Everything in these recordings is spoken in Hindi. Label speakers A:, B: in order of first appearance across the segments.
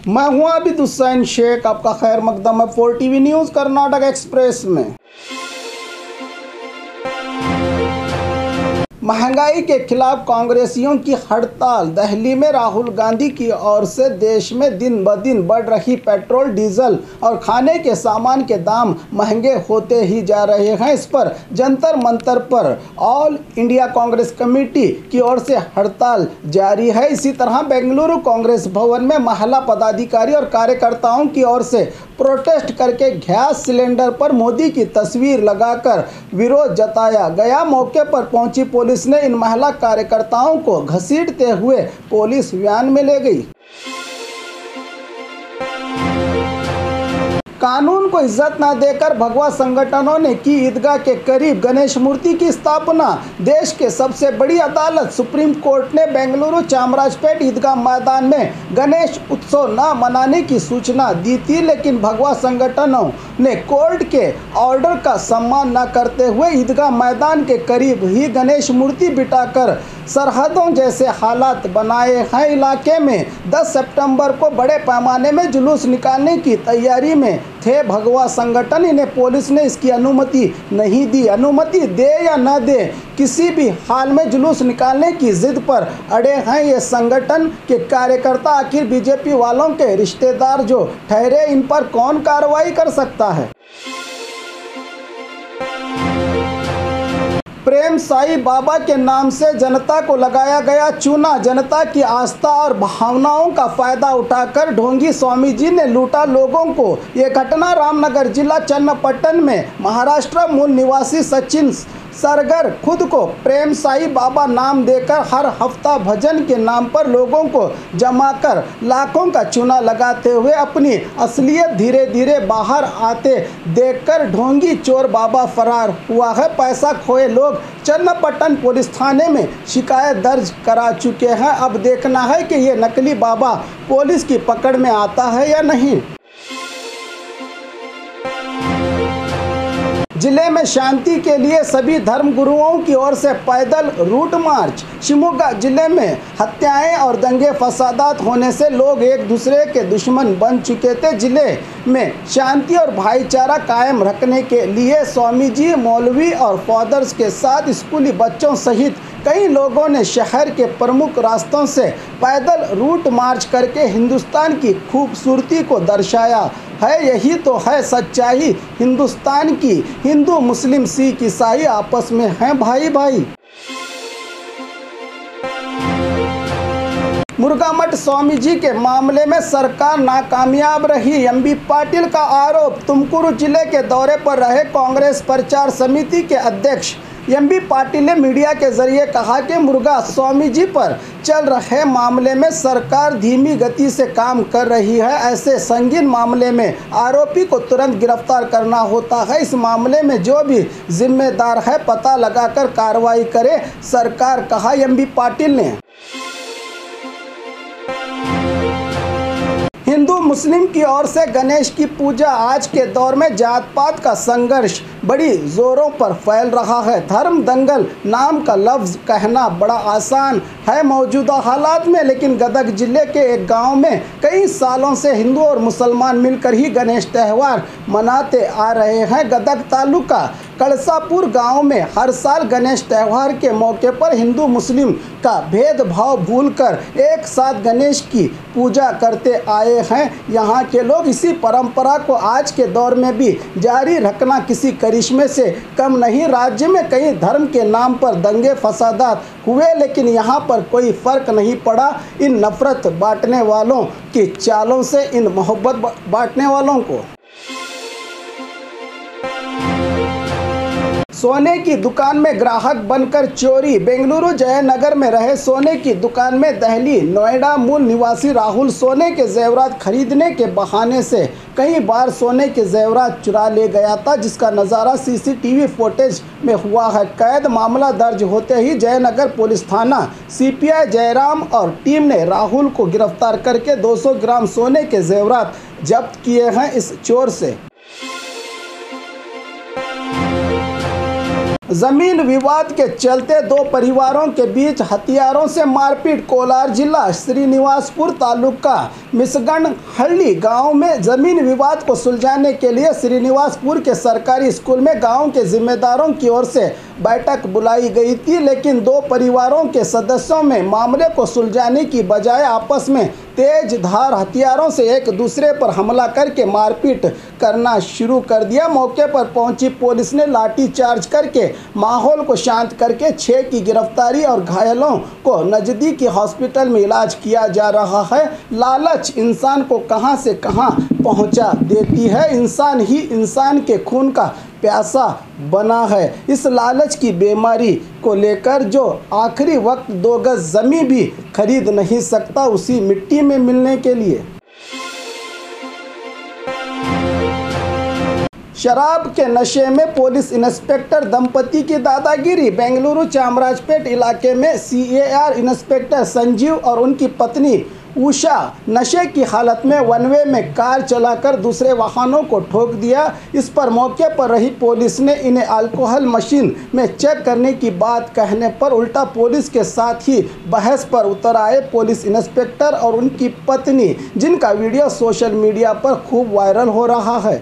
A: मैं हूं आबिद हुसैन शेख, आपका खैर मकदम है 4 टीवी न्यूज़ कर्नाटक एक्सप्रेस में। महंगाई के खिलाफ कांग्रेसियों की हड़ताल। दिल्ली में राहुल गांधी की ओर से देश में दिन ब दिन बढ़ रही पेट्रोल, डीजल और खाने के सामान के दाम महंगे होते ही जा रहे हैं। इस पर जंतर मंतर पर ऑल इंडिया कांग्रेस कमेटी की ओर से हड़ताल जारी है। इसी तरह बेंगलुरु कांग्रेस भवन में महिला पदाधिकारी और कार्यकर्ताओं की ओर से प्रोटेस्ट करके गैस सिलेंडर पर मोदी की तस्वीर लगाकर विरोध जताया गया। मौके पर पहुंची पुलिस ने इन महिला कार्यकर्ताओं को घसीटते हुए पुलिस वैन में ले गई। कानून को इज्जत न देकर भगवा संगठनों ने की ईदगाह के करीब गणेश मूर्ति की स्थापना। देश के सबसे बड़ी अदालत सुप्रीम कोर्ट ने बेंगलुरु चामराजपेट ईदगाह मैदान में गणेश उत्सव न मनाने की सूचना दी थी, लेकिन भगवा संगठनों ने कोर्ट के ऑर्डर का सम्मान न करते हुए ईदगाह मैदान के करीब ही गणेश मूर्ति बिठाकर सरहदों जैसे हालात बनाए हैं। इलाके में 10 सितंबर को बड़े पैमाने में जुलूस निकालने की तैयारी में थे भगवा संगठन। इन्हें पुलिस ने इसकी अनुमति नहीं दी। अनुमति दे या न दे, किसी भी हाल में जुलूस निकालने की जिद पर अड़े हैं ये संगठन के कार्यकर्ता। आखिर बीजेपी वालों के रिश्तेदार जो ठहरे, इन पर कौन कार्रवाई कर सकता है। प्रेम साई बाबा के नाम से जनता को लगाया गया चूना। जनता की आस्था और भावनाओं का फायदा उठाकर ढोंगी स्वामी जी ने लूटा लोगों को। ये घटना रामनगर जिला चन्नपट्टन में महाराष्ट्र मूल निवासी सचिन सरगर खुद को प्रेम साई बाबा नाम देकर हर हफ्ता भजन के नाम पर लोगों को जमाकर लाखों का चूना लगाते हुए अपनी असलियत धीरे धीरे बाहर आते देखकर ढोंगी चोर बाबा फरार हुआ है। पैसा खोए लोग चन्नपट्टन पुलिस थाने में शिकायत दर्ज करा चुके हैं। अब देखना है कि ये नकली बाबा पुलिस की पकड़ में आता है या नहीं। जिले में शांति के लिए सभी धर्मगुरुओं की ओर से पैदल रूट मार्च। शिवमोगा जिले में हत्याएं और दंगे फसादात होने से लोग एक दूसरे के दुश्मन बन चुके थे। जिले में शांति और भाईचारा कायम रखने के लिए स्वामी जी, मौलवी और फादर्स के साथ स्कूली बच्चों सहित कई लोगों ने शहर के प्रमुख रास्तों से पैदल रूट मार्च करके हिंदुस्तान की खूबसूरती को दर्शाया है। यही तो है सच्चाई हिंदुस्तान की। हिंदू, मुस्लिम, सिख, ईसाई आपस में हैं भाई भाई। मुर्गामठ स्वामी जी के मामले में सरकार नाकामयाब रही। एमबी पाटिल का आरोप। तुमकुरू जिले के दौरे पर रहे कांग्रेस प्रचार समिति के अध्यक्ष एमबी पाटिल ने मीडिया के जरिए कहा कि मुर्गा स्वामी जी पर चल रहे मामले में सरकार धीमी गति से काम कर रही है। ऐसे संगीन मामले में आरोपी को तुरंत गिरफ्तार करना होता है। इस मामले में जो भी जिम्मेदार है पता लगाकर कार्रवाई करे सरकार, कहा एमबी पाटिल ने। हिंदू मुस्लिम की ओर से गणेश की पूजा। आज के दौर में जात पात का संघर्ष बड़ी जोरों पर फैल रहा है। धर्म दंगल नाम का लफ्ज़ कहना बड़ा आसान है मौजूदा हालात में, लेकिन गदग जिले के एक गांव में कई सालों से हिंदू और मुसलमान मिलकर ही गणेश त्यौहार मनाते आ रहे हैं। गदग तालुका कलसापुर गांव में हर साल गणेश त्यौहार के मौके पर हिंदू मुस्लिम का भेदभाव भूलकर एक साथ गणेश की पूजा करते आए हैं। यहाँ के लोग इसी परंपरा को आज के दौर में भी जारी रखना किसी करिश्मे से कम नहीं। राज्य में कई धर्म के नाम पर दंगे फसादात हुए, लेकिन यहाँ पर कोई फर्क नहीं पड़ा इन नफरत बांटने वालों की चालों से, इन मोहब्बत बांटने वालों को। सोने की दुकान में ग्राहक बनकर चोरी। बेंगलुरु जयनगर में रहे सोने की दुकान में दिल्ली नोएडा मूल निवासी राहुल सोने के जेवरात खरीदने के बहाने से कई बार सोने के जेवरात चुरा ले गया था, जिसका नज़ारा सीसीटीवी फुटेज में हुआ है कैद। मामला दर्ज होते ही जयनगर पुलिस थाना सीपीआई जयराम और टीम ने राहुल को गिरफ्तार करके 200 ग्राम सोने के जेवरात जब्त किए हैं इस चोर से। जमीन विवाद के चलते दो परिवारों के बीच हथियारों से मारपीट। कोलार जिला श्रीनिवासपुर तालुका मिसगंडहल्ली गांव में जमीन विवाद को सुलझाने के लिए श्रीनिवासपुर के सरकारी स्कूल में गांव के जिम्मेदारों की ओर से बैठक बुलाई गई थी, लेकिन दो परिवारों के सदस्यों में मामले को सुलझाने की बजाय आपस में तेज धार हथियारों से एक दूसरे पर हमला करके मारपीट करना शुरू कर दिया। मौके पर पहुंची पुलिस ने लाठी चार्ज करके माहौल को शांत करके 6 की गिरफ्तारी और घायलों को नज़दीकी हॉस्पिटल में इलाज किया जा रहा है। लालच इंसान को कहां से कहां पहुंचा देती है। इंसान ही इंसान के खून का प्यासा बना है। इस लालच की बीमारी को लेकर जो आखिरी वक्त 2 गज ज़मीन भी खरीद नहीं सकता उसी मिट्टी में मिलने के लिए। शराब के नशे में पुलिस इंस्पेक्टर दंपति की दादागिरी। बेंगलुरु चामराजपेट इलाके में CAR इंस्पेक्टर संजीव और उनकी पत्नी उषा नशे की हालत में वन वे में कार चलाकर दूसरे वाहनों को ठोक दिया। इस पर मौके पर रही पुलिस ने इन्हें अल्कोहल मशीन में चेक करने की बात कहने पर उल्टा पुलिस के साथ ही बहस पर उतर आए पुलिस इंस्पेक्टर और उनकी पत्नी, जिनका वीडियो सोशल मीडिया पर खूब वायरल हो रहा है।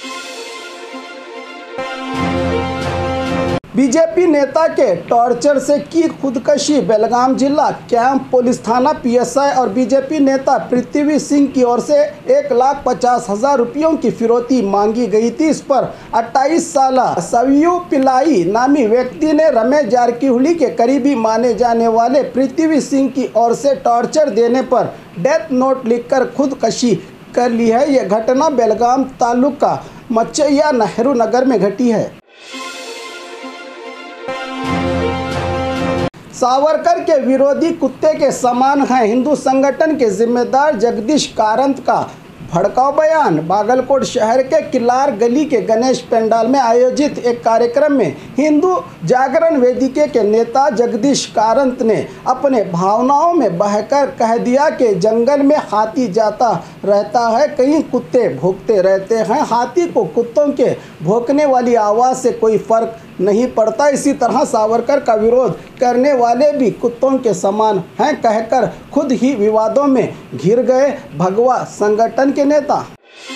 A: बीजेपी नेता के टॉर्चर से की खुदकशी। बेलगाम जिला कैंप पुलिस थाना PSI और बीजेपी नेता पृथ्वी सिंह की ओर से 1,50,000 रुपयों की फिरौती मांगी गई थी। इस पर 28 साल सवियू पिलाई नामी व्यक्ति ने रमेश जारकीहोली के करीबी माने जाने वाले पृथ्वी सिंह की ओर से टॉर्चर देने पर डेथ नोट लिखकर खुदकशी कर ली है। यह घटना बेलगाम तालुका मचैया नेहरू नगर में घटी है। सावरकर के विरोधी कुत्ते के समान हैं, हिंदू संगठन के जिम्मेदार जगदीश कारंत का भड़काऊ बयान। बागलकोट शहर के किलार गली के गणेश पंडाल में आयोजित एक कार्यक्रम में हिंदू जागरण वेदिके के नेता जगदीश कारंत ने अपने भावनाओं में बहकर कह दिया कि जंगल में हाथी जाता रहता है, कहीं कुत्ते भौंकते रहते हैं। हाथी को कुत्तों के भौंकने वाली आवाज़ से कोई फर्क नहीं पड़ता। इसी तरह सावरकर का विरोध करने वाले भी कुत्तों के समान हैं कहकर खुद ही विवादों में घिर गए भगवा संगठन के नेता।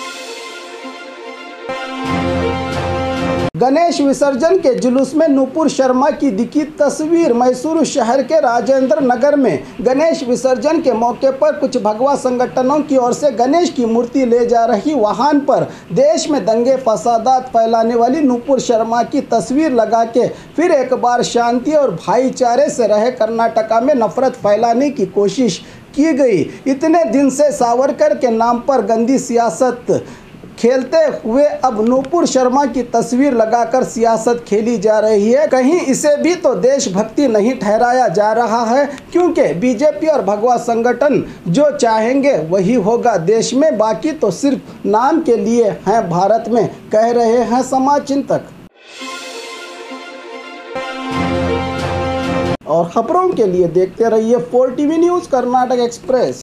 A: गणेश विसर्जन के जुलूस में नूपुर शर्मा की दिखी तस्वीर। मैसूरू शहर के राजेंद्र नगर में गणेश विसर्जन के मौके पर कुछ भगवा संगठनों की ओर से गणेश की मूर्ति ले जा रही वाहन पर देश में दंगे फसादात फैलाने वाली नूपुर शर्मा की तस्वीर लगा के फिर एक बार शांति और भाईचारे से रहे कर्नाटका में नफरत फैलाने की कोशिश की गई। इतने दिन से सावरकर के नाम पर गंदी सियासत खेलते हुए अब नूपुर शर्मा की तस्वीर लगाकर सियासत खेली जा रही है। कहीं इसे भी तो देशभक्ति नहीं ठहराया जा रहा है, क्योंकि बीजेपी और भगवा संगठन जो चाहेंगे वही होगा देश में, बाकी तो सिर्फ नाम के लिए हैं भारत में, कह रहे हैं समाज चिंतक। और खबरों के लिए देखते रहिए 4TV न्यूज़ कर्नाटक एक्सप्रेस।